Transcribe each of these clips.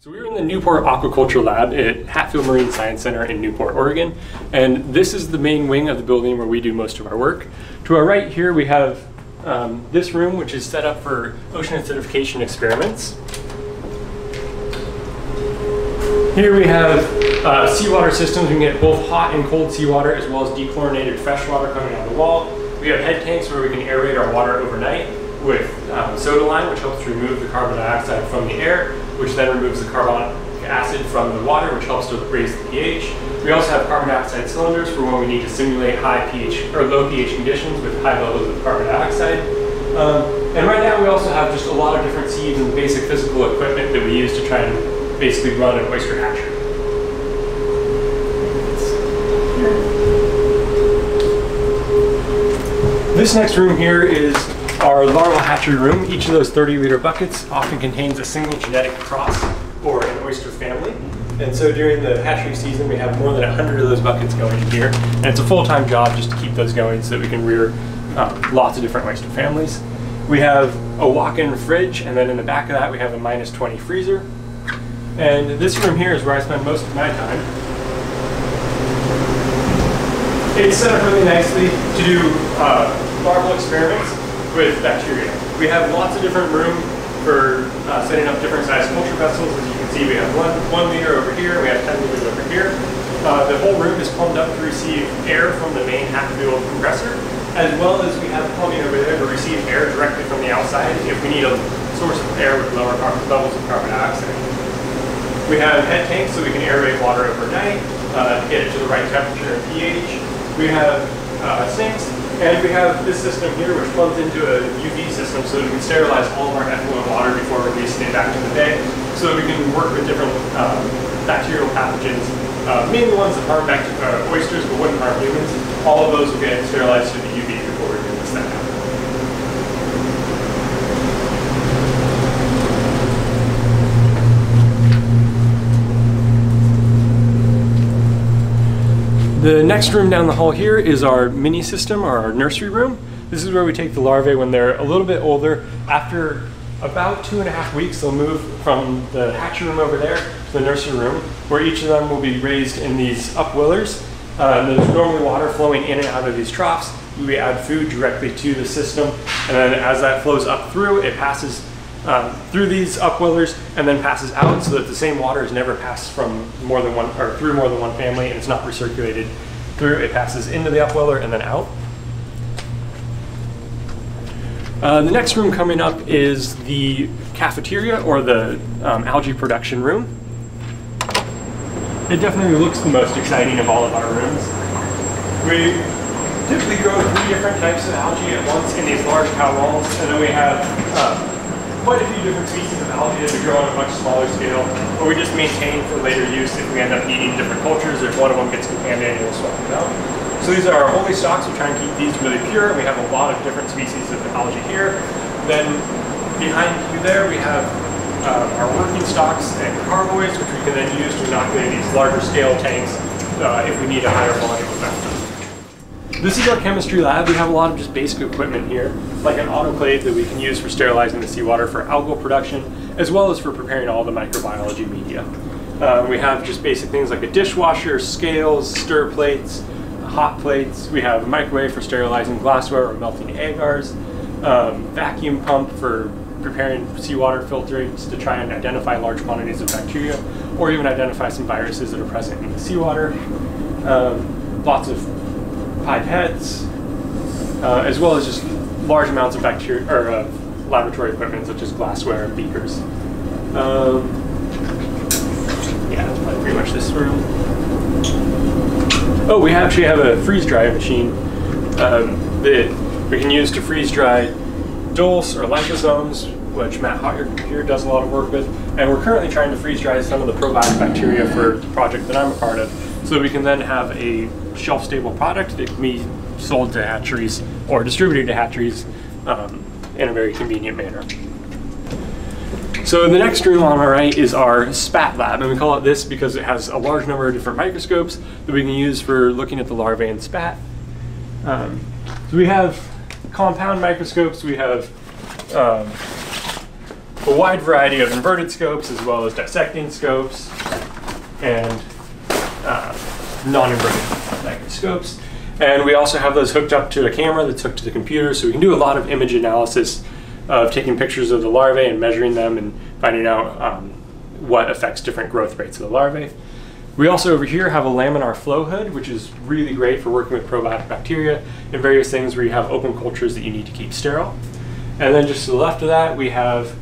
So we're in the Newport Aquaculture Lab at Hatfield Marine Science Center in Newport, Oregon. And this is the main wing of the building where we do most of our work. To our right here, we have this room, which is set up for ocean acidification experiments. Here we have seawater systems. We can get both hot and cold seawater, as well as dechlorinated fresh water coming out of the wall. We have head tanks where we can aerate our water overnight with soda lime, which helps remove the carbon dioxide from the air, which then removes the carbonic acid from the water, which helps to raise the pH. We also have carbon dioxide cylinders for when we need to simulate high pH or low pH conditions with high levels of carbon dioxide. And right now we also have just a lot of different seeds and basic physical equipment that we use to try and basically run an oyster hatchery. This next room here is our larval hatchery room. Each of those 30-liter buckets often contains a single genetic cross or an oyster family. And so during the hatchery season, we have more than 100 of those buckets going in here. And it's a full-time job just to keep those going so that we can rear lots of different oyster families. We have a walk-in fridge, and then in the back of that, we have a -20 freezer. And this room here is where I spend most of my time. It's set up really nicely to do larval experiments with bacteria. We have lots of different room for setting up different size culture vessels. As you can see, we have one liter over here, we have 10 liters over here. The whole room is plumbed up to receive air from the main Hatfield compressor, as well as we have plumbing over there to receive air directly from the outside if we need a source of air with lower levels of carbon dioxide. We have head tanks so we can aerate water overnight to get it to the right temperature and pH. We have sinks. And we have this system here, which plugs into a UV system so that we can sterilize all of our effluent water before releasing it back to the bay, so that we can work with different bacterial pathogens, mainly ones that harm oysters but wouldn't harm humans. All of those will get sterilized through the UV before we release that out. The next room down the hall here is our mini system, or our nursery room. This is where we take the larvae when they're a little bit older. After about 2.5 weeks, they'll move from the hatchery room over there to the nursery room, where each of them will be raised in these upwellers. There's normally water flowing in and out of these troughs. We add food directly to the system, and then as that flows up through, it passes through these upwellers and then passes out, so that the same water is never passed from more than one or through more than one family, and it's not recirculated through. It passes into the upweller and then out. The next room coming up is the cafeteria, or the algae production room. It definitely looks the most exciting of all of our rooms. We typically grow 3 different types of algae at once in these large cow walls, and then we have quite a few different species of algae that we grow on a much smaller scale, or we just maintain for later use if we end up needing different cultures, or if one of them gets contaminated, we'll swap them out. So these are our holy stocks. We try and keep these really pure. We have a lot of different species of algae here. Then behind you there, we have our working stocks and carboys, which we can then use to inoculate these larger scale tanks if we need a higher volume of them. This is our chemistry lab. We have a lot of just basic equipment here, like an autoclave that we can use for sterilizing the seawater for algal production, as well as for preparing all the microbiology media. We have just basic things like a dishwasher, scales, stir plates, hot plates. We have a microwave for sterilizing glassware or melting agars, vacuum pump for preparing seawater filters to try and identify large quantities of bacteria, or even identify some viruses that are present in the seawater. Lots of pipettes, as well as just large amounts of bacteria or laboratory equipment such as glassware and beakers. Yeah, that's probably pretty much this room. Oh, we actually have a freeze dry machine that we can use to freeze dry dulse or liposomes, which Matt Hoyer here does a lot of work with, and we're currently trying to freeze dry some of the probiotic bacteria for the project that I'm a part of, so that we can then have a shelf-stable product that can be sold to hatcheries or distributed to hatcheries in a very convenient manner. So the next room on my right is our spat lab, and we call it this because it has a large number of different microscopes that we can use for looking at the larvae and spat. So we have compound microscopes, we have a wide variety of inverted scopes as well as dissecting scopes and non-inverted negative scopes. And we also have those hooked up to a camera that's hooked to the computer, so we can do a lot of image analysis of taking pictures of the larvae and measuring them and finding out what affects different growth rates of the larvae. We also over here have a laminar flow hood, which is really great for working with probiotic bacteria and various things where you have open cultures that you need to keep sterile. And then just to the left of that, we have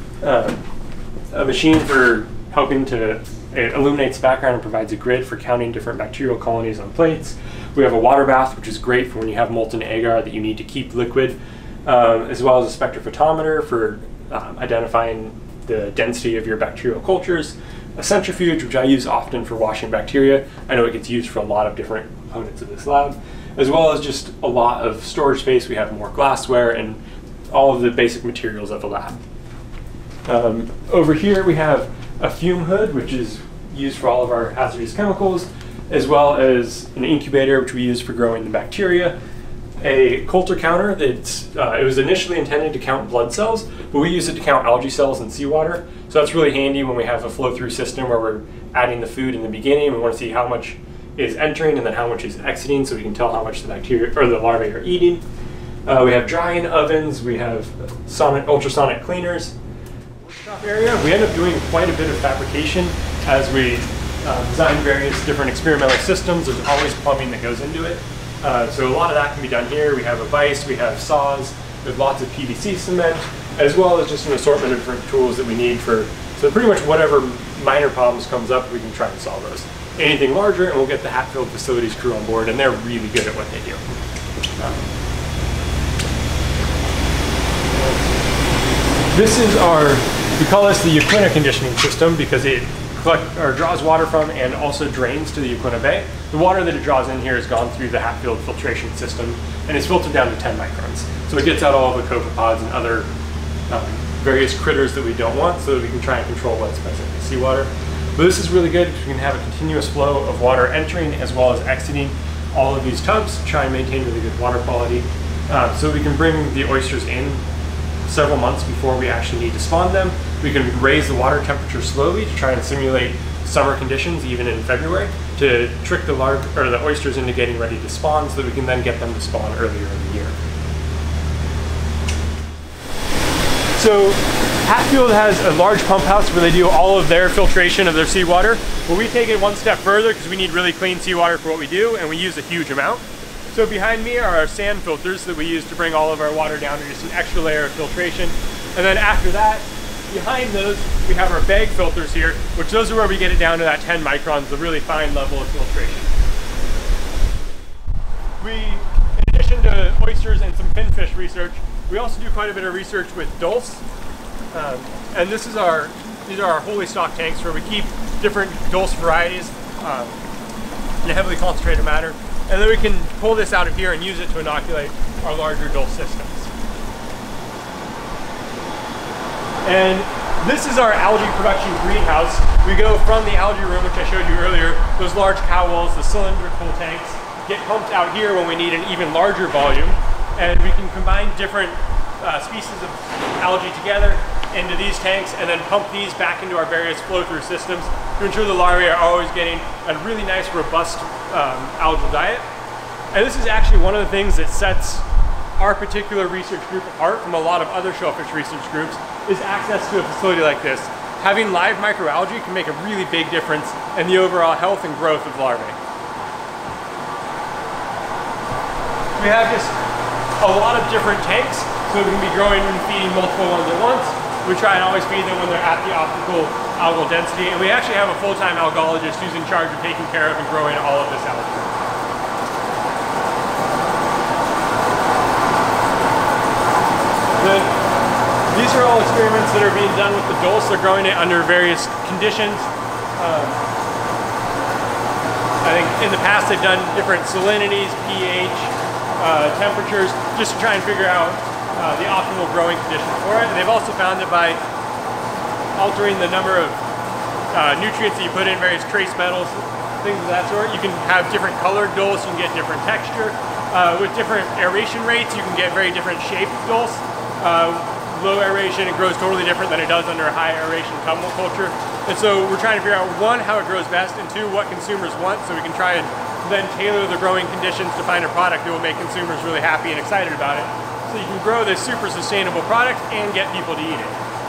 a machine for helping to, it illuminates the background and provides a grid for counting different bacterial colonies on plates. We have a water bath, which is great for when you have molten agar that you need to keep liquid, as well as a spectrophotometer for identifying the density of your bacterial cultures. A centrifuge, which I use often for washing bacteria. I know it gets used for a lot of different components of this lab, as well as just a lot of storage space. We have more glassware and all of the basic materials of the lab. Over here we have a fume hood, which is used for all of our hazardous chemicals, as well as an incubator, which we use for growing the bacteria. A culture counter that's, it was initially intended to count blood cells, but we use it to count algae cells in seawater. So that's really handy when we have a flow-through system where we're adding the food in the beginning. We want to see how much is entering and then how much is exiting, so we can tell how much the bacteria or the larvae are eating. We have drying ovens. We have ultrasonic cleaners. Workshop area. We end up doing quite a bit of fabrication as we design various different experimental systems. There's always plumbing that goes into it. So a lot of that can be done here. We have a vise, we have saws, there's lots of PVC cement, as well as just an assortment of different tools that we need for, so pretty much whatever minor problems comes up, we can try and solve those. Anything larger, and we'll get the Hatfield facilities crew on board, and they're really good at what they do. This is we call this the Equina conditioning system because it draws water from and also drains to the Equina Bay. The water that it draws in here has gone through the Hatfield filtration system and is filtered down to 10 microns. So it gets out all of the copepods and other various critters that we don't want, so that we can try and control what's present in the seawater. But this is really good because we can have a continuous flow of water entering as well as exiting all of these tubs to try and maintain really good water quality. So we can bring the oysters in several months before we actually need to spawn them. We can raise the water temperature slowly to try and simulate summer conditions even in February to trick the oysters into getting ready to spawn so that we can then get them to spawn earlier in the year. So Hatfield has a large pump house where they do all of their filtration of their seawater, but we take it one step further because we need really clean seawater for what we do, and we use a huge amount. So behind me are our sand filters that we use to bring all of our water down to just an extra layer of filtration. And then after that, behind those, we have our bag filters here, which those are where we get it down to that 10 microns, the really fine level of filtration. In addition to oysters and some finfish research, we also do quite a bit of research with dulse. And these are our holy stock tanks where we keep different dulse varieties in a heavily concentrated manner. And then we can pull this out of here and use it to inoculate our larger dulse systems. And this is our algae production greenhouse. We go from the algae room, which I showed you earlier, those large cow wells, the cylindrical tanks, get pumped out here when we need an even larger volume. And we can combine different species of algae together into these tanks and then pump these back into our various flow-through systems to ensure the larvae are always getting a really nice, robust algal diet. And this is actually one of the things that sets our particular research group apart from a lot of other shellfish research groups is access to a facility like this. Having live microalgae can make a really big difference in the overall health and growth of larvae. We have just a lot of different tanks, so we can be growing and feeding multiple ones at once. We try and always feed them when they're at the optimal algal density, and we actually have a full-time algalogist who's in charge of taking care of and growing all of this algae. These are all experiments that are being done with the dulse. They're growing it under various conditions. I think in the past they've done different salinities, pH, temperatures, just to try and figure out the optimal growing conditions for it. And they've also found that by altering the number of nutrients that you put in, various trace metals, things of that sort, you can have different colored dulse, you can get different texture. With different aeration rates, you can get very different shaped dulse. low aeration, it grows totally different than it does under a high aeration culture. And so we're trying to figure out, one, how it grows best, and two, what consumers want, so we can try and then tailor the growing conditions to find a product that will make consumers really happy and excited about it. So you can grow this super sustainable product and get people to eat it.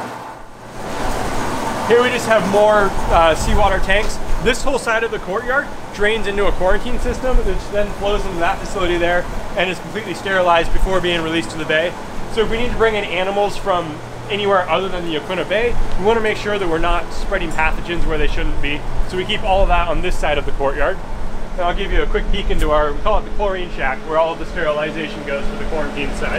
Here we just have more seawater tanks. This whole side of the courtyard drains into a quarantine system, which then flows into that facility there and is completely sterilized before being released to the bay. So if we need to bring in animals from anywhere other than the Yaquina Bay, we want to make sure that we're not spreading pathogens where they shouldn't be. So we keep all of that on this side of the courtyard. And I'll give you a quick peek into we call it the chlorine shack, where all of the sterilization goes for the quarantine side.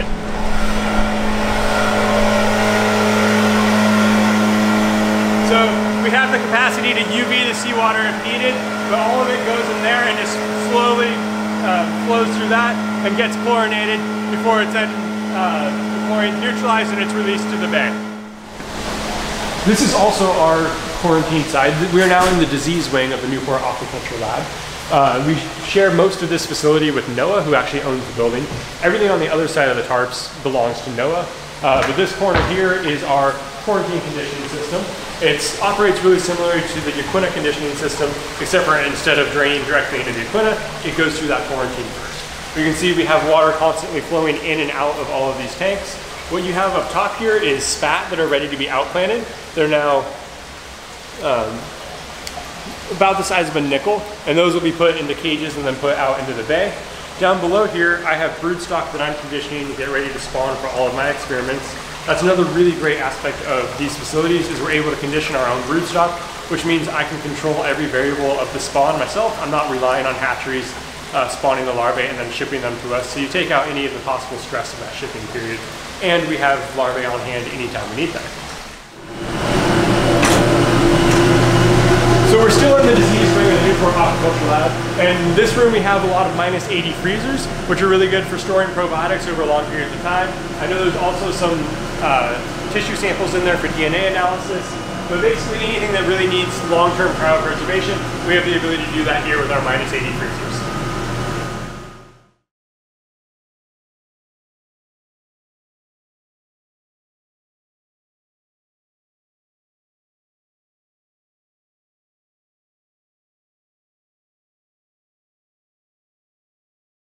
So we have the capacity to UV the seawater if needed, but all of it goes in there and just slowly flows through that and gets chlorinated before it's then the chlorine neutralized and it's released to the bay. This is also our quarantine side. We are now in the disease wing of the Newport Aquaculture Lab. We share most of this facility with NOAA, who actually owns the building. Everything on the other side of the tarps belongs to NOAA, but this corner here is our quarantine conditioning system. It operates really similar to the Yaquina conditioning system, except for instead of draining directly into the Yaquina, it goes through that quarantine first. You can see we have water constantly flowing in and out of all of these tanks. What you have up top here is spat that are ready to be outplanted. They're now about the size of a nickel, and those will be put into cages and then put out into the bay. Down below here, I have broodstock that I'm conditioning to get ready to spawn for all of my experiments. That's another really great aspect of these facilities, is we're able to condition our own broodstock, which means I can control every variable of the spawn myself. I'm not relying on hatcheries spawning the larvae and then shipping them to us. So you take out any of the possible stress of that shipping period, and we have larvae on hand anytime we need them. So we're still in the disease wing of the Newport Aquaculture Lab, and in this room we have a lot of -80 freezers, which are really good for storing probiotics over long periods of time. I know there's also some tissue samples in there for DNA analysis, but basically anything that really needs long-term cryopreservation, we have the ability to do that here with our -80 freezers.